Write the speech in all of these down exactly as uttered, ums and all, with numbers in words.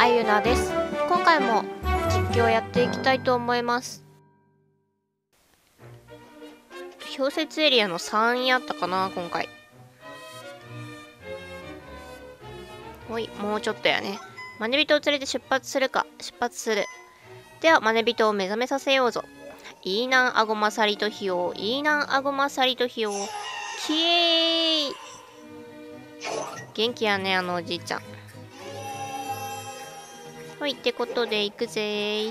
あゆなです。今回も実況やっていきたいと思います。氷雪エリアのさんやったかな今回。ほい、もうちょっとやね。マネ人を連れて出発するか。出発する。ではマネ人を目覚めさせようぞ。いいなんあごまさりとひよう、いいなんあごまさりとひよう。きえーい。元気やね、あのおじいちゃん。ほい、ってことで行くぜー。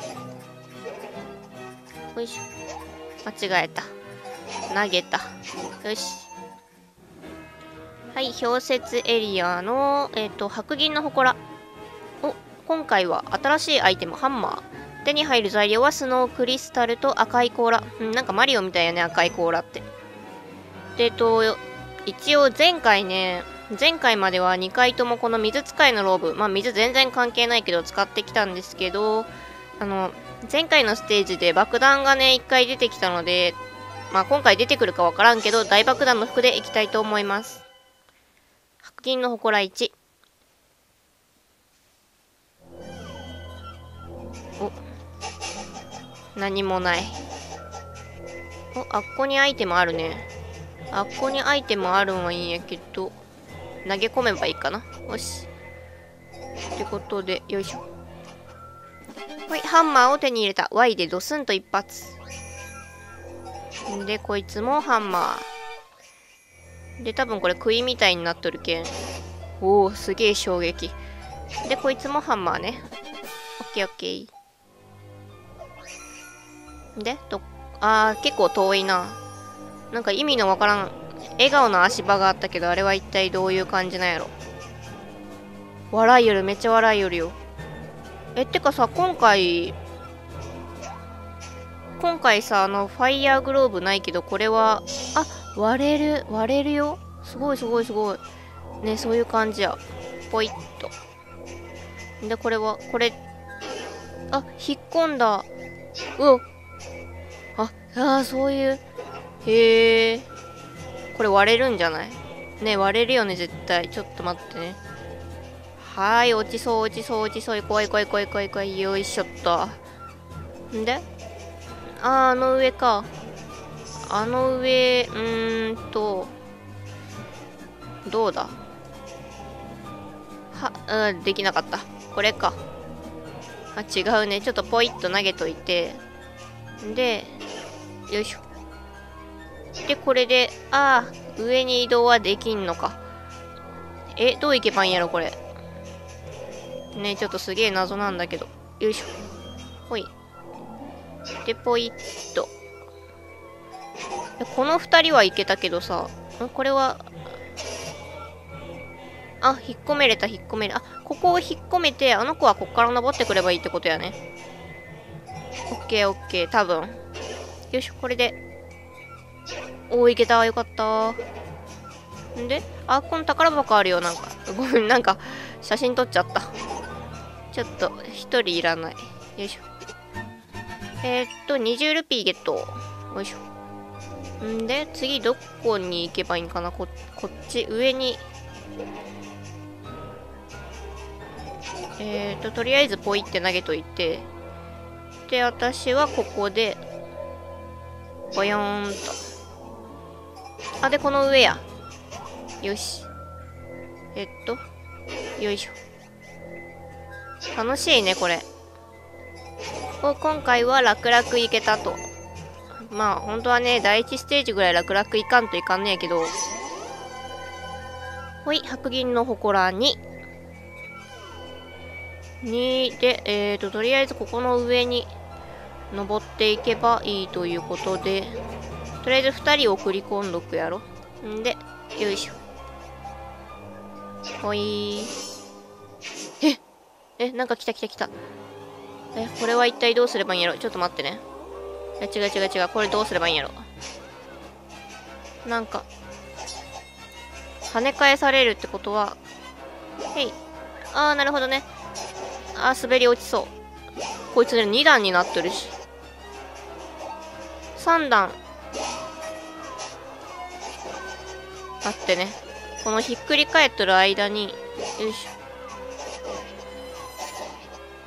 よいしょ。間違えた。投げた。よし。はい、氷雪エリアの、えっと、白銀の祠。お、今回は新しいアイテム、ハンマー。手に入る材料はスノークリスタルと赤い甲羅。うん、なんかマリオみたいやね、赤い甲羅って。で、えっと、一応前回ね、前回まではにかいともこの水使いのローブ、まあ水全然関係ないけど使ってきたんですけど、あの、前回のステージで爆弾がね、いっかい出てきたので、まあ今回出てくるかわからんけど、大爆弾の服でいきたいと思います。白銀の祠いち。お。何もない。お、あっこにアイテムあるね。あっこにアイテムあるんはいいんやけど、投げ込めばいいかな。よし。ってことで、よいしょ。はい、ハンマーを手に入れた。ワイ でドスンと一発。で、こいつもハンマー。で、多分これ杭みたいになっとるけん。おお、すげえ衝撃。で、こいつもハンマーね。オッケーオッケー。で、と、あー、結構遠いな。なんか意味のわからん、笑顔の足場があったけど、あれは一体どういう感じなんやろ。笑いよる、めっちゃ笑いよるよ。え、ってかさ、今回、今回さ、あの、ファイヤーグローブないけど、これは、あ、割れる、割れるよ。すごいすごいすごい。ね、そういう感じや。ポイッと。で、これは、これ、あ、引っ込んだ。うお。あ、あー、そういう。へえ。これ割れるんじゃない？ね、割れるよね、絶対。ちょっと待ってね。はーい、落ちそう、落ちそう、落ちそう。怖い怖い怖い怖い怖い。よいしょっと。んであー、あの上か。あの上、うーんと、どうだは、うん、できなかった。これか。あ、違うね。ちょっとポイッと投げといて。で、よいしょ。で、これで、ああ、上に移動はできんのか。え、どういけばいいんやろ、これ。ね、ちょっとすげえ謎なんだけど。よいしょ。ほい。で、ポイッと。この二人はいけたけどさ、これは、あ、引っ込めれた、引っ込めれた。あ、ここを引っ込めて、あの子はこっから登ってくればいいってことやね。オッケーオッケー、多分。よし、これで。おー、いけた、よかった。んで、あ、この宝箱あるよ、なんか。ごめん、なんか、写真撮っちゃった。ちょっと、一人いらない。よいしょ。えー、っと、にじゅうルピーゲット。よいしょ。んで、次どこに行けばいいんかな、こ、こっち、上に。えーと、とりあえずポイって投げといて。で、私はここで、ボヨーンと。あ、で、この上や。よし。えっと、よいしょ。楽しいね、これ。お、今回は楽々いけたと。まあ、本当はね、だいいちステージぐらい楽々いかんといかんねやけど。ほい、白銀の祠に。にで、えーと、とりあえずここの上に登っていけばいいということで、とりあえずふたり送り込んどくやろ。んで、よいしょ。ほいー。ええ、なんか来た来た来た。え、これは一体どうすればいいんやろ。ちょっと待ってね。え、違う違う違う。これどうすればいいんやろ。なんか、跳ね返されるってことは、へい。あー、なるほどね。あー、滑り落ちそう。こいつね、に段になってるし。さん段。待ってね。このひっくり返ってる間に、よいし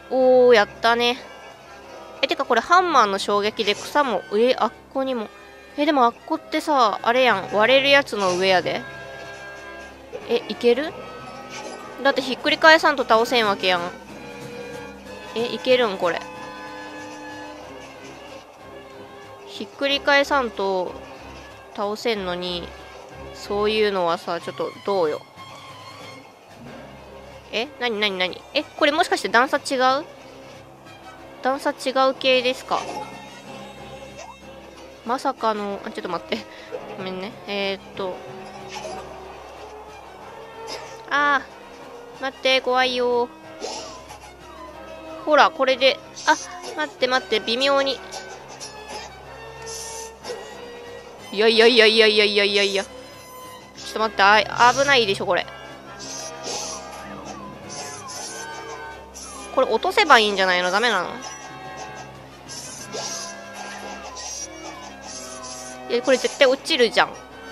おー、やったね。え、てかこれハンマーの衝撃で草も上、あっこにも。え、でもあっこってさ、あれやん。割れるやつの上やで。え、いける？だってひっくり返さんと倒せんわけやん。え、いけるんこれ。ひっくり返さんと倒せんのに、そういうのはさ、ちょっとどうよ。え、なになになに？え、これもしかして段差違う？段差違う系ですか？まさかの、あ、ちょっと待って。ごめんね。えー、っと。あー、待って、怖いよ。ほら、これで、あ、待って待って、微妙に。いやいやいやいやいやいやいやいや。ちょっと待って、あ、危ないでしょ、これ。これ落とせばいいんじゃないの？ダメなの？いや、これ絶対落ちるじゃん。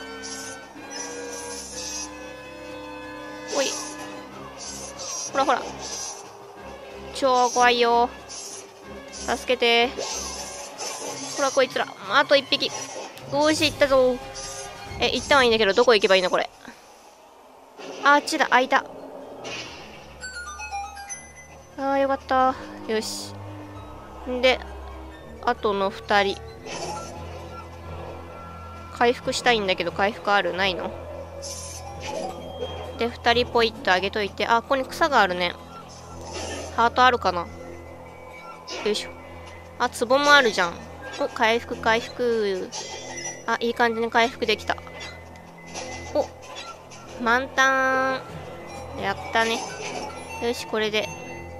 おい。ほらほら。超怖いよ。助けて。ほら、こいつら。あと一匹。よし、行ったぞ。え、行ったはいいんだけど、どこ行けばいいのこれ。あっちだ、開いた。あー、よかった。よし。んで、あとの二人。回復したいんだけど、回復ある？ないの？で、二人ポイッと上げといて。あ、ここに草があるね。ハートあるかな？よいしょ。あ、壺もあるじゃん。お、回復回復。あ、いい感じに回復できた。お、満タン。やったね。よし、これで。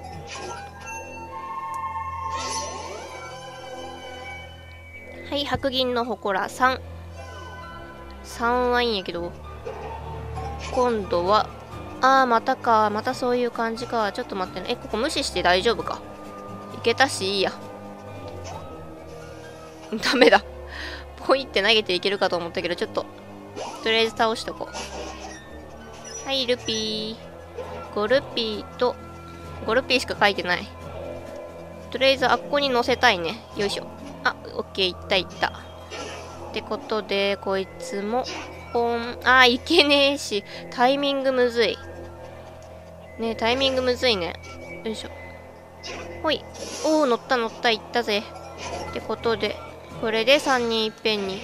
はい、白銀の祠さん。さんはいいんやけど。今度は、あー、またか。またそういう感じか。ちょっと待ってね。え、ここ無視して大丈夫か？いけたし、いいや。ダメだ。ポイって投げていけるかと思ったけど、ちょっと、とりあえず倒しとこう。はい、ルピー。ごルピーと、ごルピーしか書いてない。とりあえず、あっこに乗せたいね。よいしょ。あ、オッケー、いったいった。ってことで、こいつも、ポン。あー、いけねえし。タイミングむずい。ねえ、タイミングむずいね。よいしょ。ほい。おー、乗った乗った、いったぜ。ってことで、これでさんにんいっぺんに。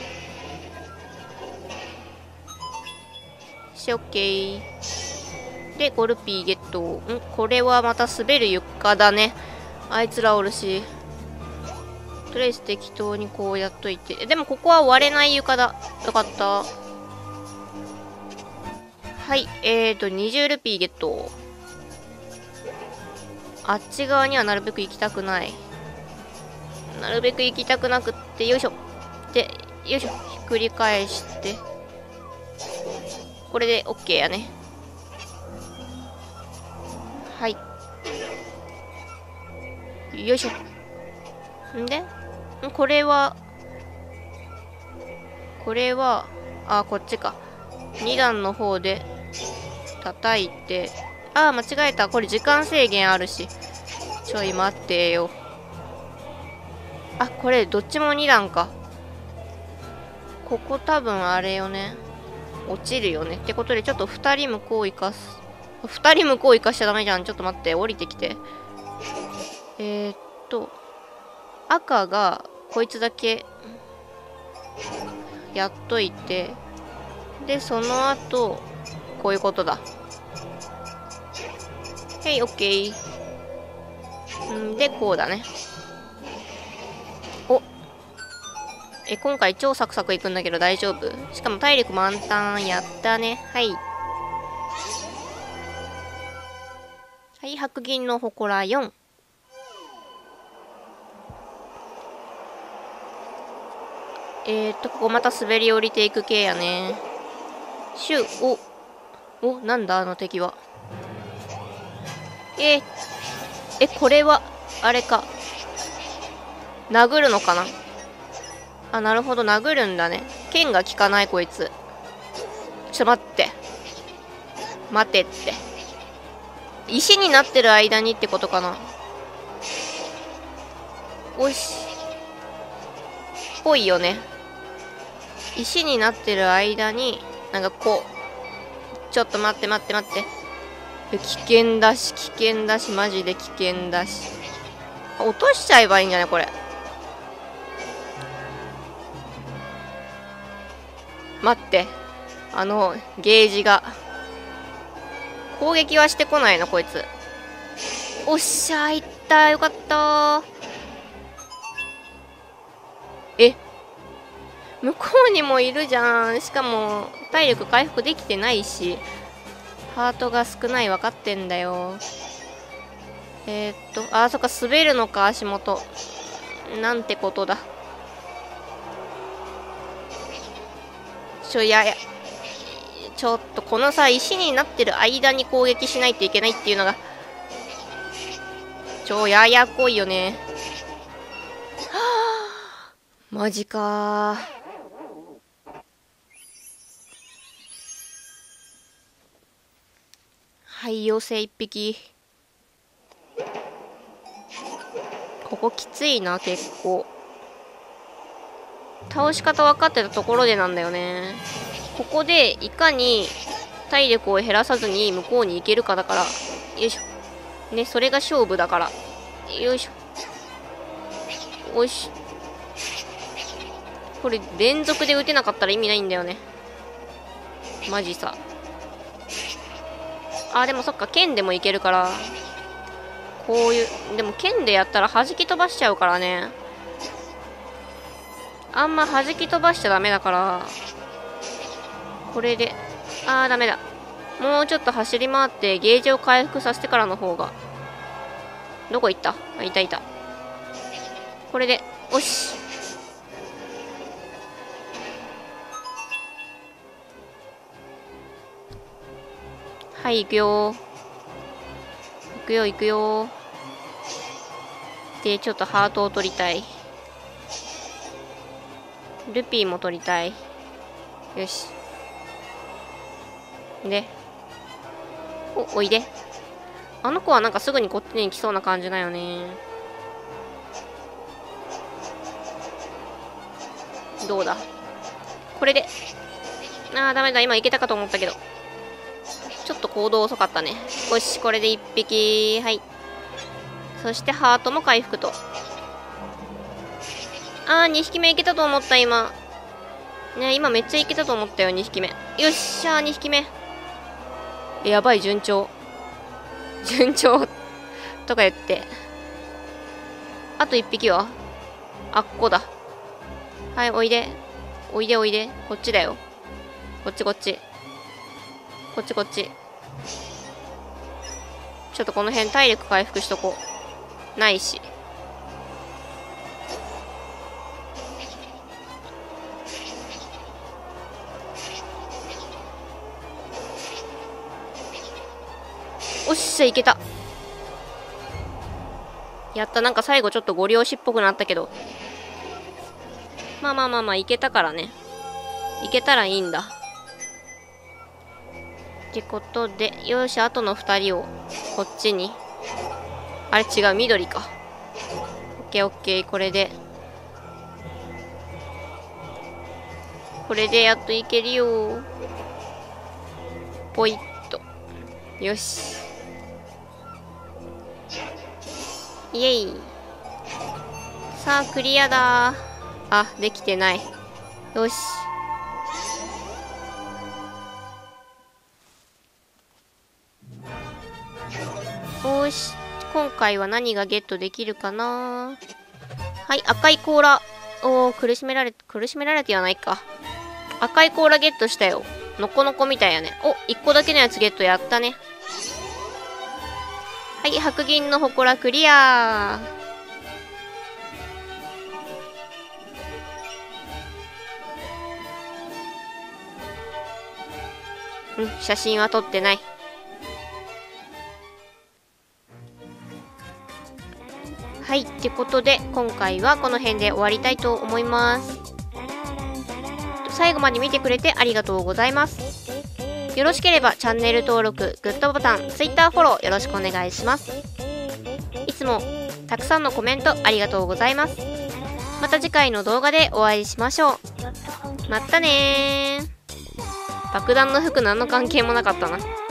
し、オッケー。で、ゴルピーゲット。んこれはまた滑る床だね。あいつらおるし。とりあえず適当にこうやっといて。でもここは割れない床だ。よかった。はい。えーと、にじゅうルピーゲット。あっち側にはなるべく行きたくない。なるべく行きたくなくって、よいしょ。で、よいしょ。ひっくり返して。これで OK やね。はい。よいしょ。んでんこれは、これは、あ、こっちか。に段の方で叩いて、あー、間違えた。これ時間制限あるし。ちょい待ってよ。あ、これどっちもに段か。ここ多分あれよね。落ちるよね。ってことで、ちょっとふたり向こう行かす。ふたり向こう行かしちゃダメじゃん。ちょっと待って。降りてきて。えー、っと、赤がこいつだけやっといて、で、その後、こういうことだ。へい、オッケー。んで、こうだね。お。え、今回超サクサクいくんだけど大丈夫？しかも体力満タン。やったね。はい。はい、白銀の祠よん。えーっと、ここまた滑り降りていく系やね。シュー、お、お、なんだあの敵は。えー、え、これは、あれか。殴るのかなあ、なるほど、殴るんだね。剣が効かない、こいつ。ちょっと待って。待てって。石になってる間にってことかな。 おし。ぽいよね。石になってる間に、なんかこう。ちょっと待って待って待って。危険だし、危険だし、マジで危険だし。落としちゃえばいいんじゃないこれ。待って。あの、ゲージが。攻撃はしてこないの、こいつ。おっしゃー、いったー。よかったー。え、向こうにもいるじゃん。しかも、体力回復できてないし。ハートが少ない、分かってんだよ。えー、っと、あー、そっか、滑るのか、足元。なんてことだ。ちょ、やや。ちょっと、このさ、石になってる間に攻撃しないといけないっていうのが、超ややこいよね。はあ、マジかー。はい、妖精一匹。ここきついな、結構。倒し方分かってたところでなんだよね。ここでいかに体力を減らさずに向こうに行けるかだから。よいしょ。ね、それが勝負だから。よいしょ。よし。これ連続で打てなかったら意味ないんだよね。マジさ。あ、でもそっか、剣でもいけるから。こういう、でも剣でやったら弾き飛ばしちゃうからね。あんま弾き飛ばしちゃダメだから。これで、あーダメだ。もうちょっと走り回ってゲージを回復させてからの方が。どこ行った？あ、いたいた。これで、おし。はい、行くよー。行くよ、行くよー。で、ちょっとハートを取りたい。ルピーも取りたい。よし。で。お、おいで。あの子はなんかすぐにこっちに来そうな感じだよね。どうだ？これで。あー、ダメだ。今いけたかと思ったけど。ちょっと行動遅かったね。よし、これで一匹。はい。そしてハートも回復と。あー、にひきめいけたと思った、今。ね、今めっちゃいけたと思ったよ、にひきめ。よっしゃー、にひきめ。やばい、順調。順調。とか言って。あといっぴきはあっこだ。はい、おいで。おいでおいで。こっちだよ。こっちこっち。こっちこっち。ちょっとこの辺体力回復しとこう。ないし。おっしゃ、いけた。やった。なんか最後ちょっとご利用しっぽくなったけど。まあまあまあまあ、いけたからね。いけたらいいんだ。ってことで、よし、あとのふたりをこっちに。あれ違う、緑か。オッケーオッケー、これで。これでやっといけるよ。ポイッと。よし。イエイ。さあ、クリアだー。あ、できてない。よし。よし。今回は何がゲットできるかな。はい、赤い甲羅。おー、苦しめられ、苦しめられてはないか。赤い甲羅ゲットしたよ。のこのこみたいやね。お、いっこだけのやつゲットやったね。はい、白銀の祠クリアー。うん、写真は撮ってない。はい、ってことで、今回はこの辺で終わりたいと思います。最後まで見てくれてありがとうございます。よろしければチャンネル登録、グッドボタン、Twitter フォローよろしくお願いします。いつつもたくさんのコメントありがとうございます。また次回の動画でお会いしましょう。またねー。爆弾の服何の関係もなかったな。